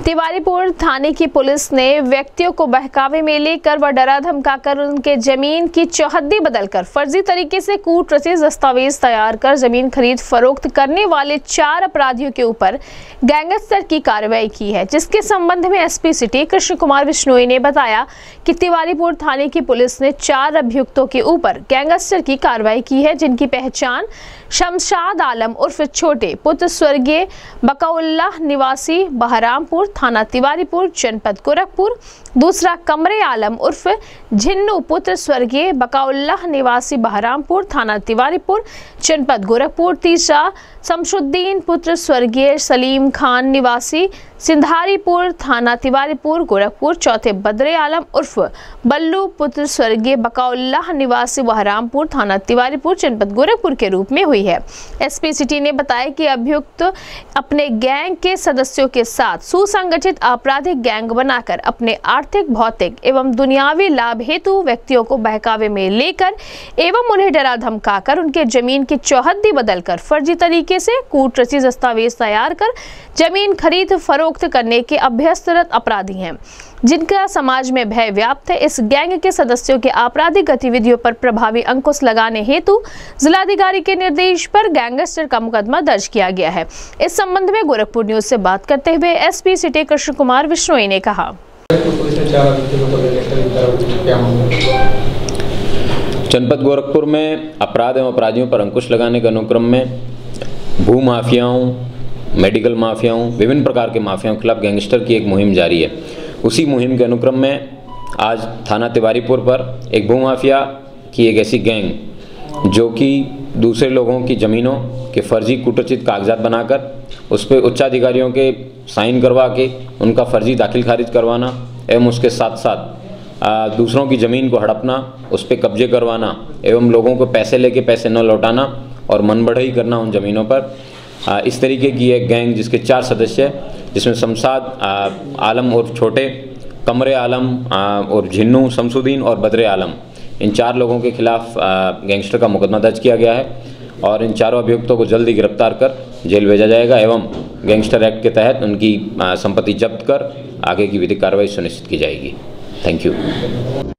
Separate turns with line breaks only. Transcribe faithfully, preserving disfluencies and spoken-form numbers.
तिवारीपुर थाने की पुलिस ने व्यक्तियों को बहकावे में लेकर व डरा धमकाकर उनके जमीन की चौहद्दी बदलकर फर्जी तरीके से कूट रचित दस्तावेज तैयार कर जमीन खरीद फरोख्त करने वाले चार अपराधियों के ऊपर गैंगस्टर की कार्रवाई की है, जिसके संबंध में एसपी सिटी कृष्ण कुमार बिश्नोई ने बताया कि तिवारीपुर थाने की पुलिस ने चार अभियुक्तों के ऊपर गैंगस्टर की कार्रवाई की है, जिनकी पहचान शमशाद आलम उर्फ छोटे पुत्र स्वर्गीय बकाउल्लाह निवासी बहरामपुर थाना तिवारीपुर जनपद गोरखपुर, दूसरा कमरे आलम उर्फ झिन्नू पुत्र स्वर्गीय बकाउल्लाह निवासी बहरामपुर थाना तिवारीपुर जनपद गोरखपुर, तीसरा शमशुद्दीन पुत्र स्वर्गीय सलीम खान निवासी सिंधारीपुर थाना तिवारीपुर गोरखपुर, चौथे बद्रे आलम उर्फ बल्लू पुत्र स्वर्गीय बकाउल्लाह निवासी बहरामपुर थाना तिवारीपुर जनपद गोरखपुर के रूप में हुई है। एसपी सिटी ने बताया कि अभियुक्त अपने गैंग के सदस्यों के साथ सुसंगठित आपराधिक गैंग बनाकर अपने आर्थिक, भौतिक एवं दुनियावी लाभ हेतु व्यक्तियों को बहकावे में लेकर एवं उन्हें डरा धमकाकर उनके जमीन की चौहद्दी बदलकर फर्जी तरीके से कूट रचित दस्तावेज तैयार कर जमीन खरीद फरोख्त करने के अभ्यस्तरत अपराधी हैं, जिनका समाज में भय व्याप्त है। इस गैंग के सदस्यों के आपराधिक गतिविधियों पर प्रभावी अंकुश लगाने हेतु जिलाधिकारी के निर्देश पर गैंगस्टर का मुकदमा दर्ज किया गया है। इस संबंध में गोरखपुर न्यूज से बात करते हुए एसपी सिटी कृष्ण कुमार बिश्नोई ने कहा,
जनपद गोरखपुर में अपराध एवं अपराधियों पर अंकुश लगाने के अनुक्रम में भू माफियाओं, मेडिकल माफियाओं, विभिन्न प्रकार के माफियाओं के खिलाफ गैंगस्टर की एक मुहिम जारी है। उसी मुहिम के अनुक्रम में आज थाना तिवारीपुर पर एक भू माफिया की एक ऐसी गैंग जो कि दूसरे लोगों की ज़मीनों के फर्जी कूटरचित कागजात बनाकर उस पर उच्चाधिकारियों के साइन करवा के उनका फर्जी दाखिल खारिज करवाना एवं उसके साथ साथ दूसरों की ज़मीन को हड़पना, उस पर कब्जे करवाना एवं लोगों को पैसे लेके पैसे न लौटाना और मन बढ़ई करना उन ज़मीनों पर। इस तरीके की एक गैंग जिसके चार सदस्य हैं, जिसमें शमशाद आलम और छोटे, कमरे आलम और झिन्नू, शमशुद्दीन और बद्रे आलम, इन चार लोगों के खिलाफ गैंगस्टर का मुकदमा दर्ज किया गया है और इन चारों अभियुक्तों को जल्द ही गिरफ्तार कर जेल भेजा जाएगा एवं गैंगस्टर एक्ट के तहत उनकी संपत्ति जब्त कर आगे की विधिक कार्रवाई सुनिश्चित की जाएगी। Thank you.